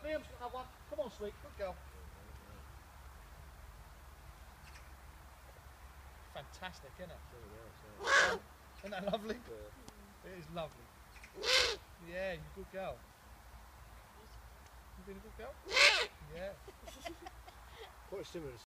Liam's got another one. Come on, sweet. Good girl. Fantastic, isn't it? Isn't that lovely? Yeah. It is lovely. Yeah, you're a good girl. You've been a good girl? Yeah. Quite similar to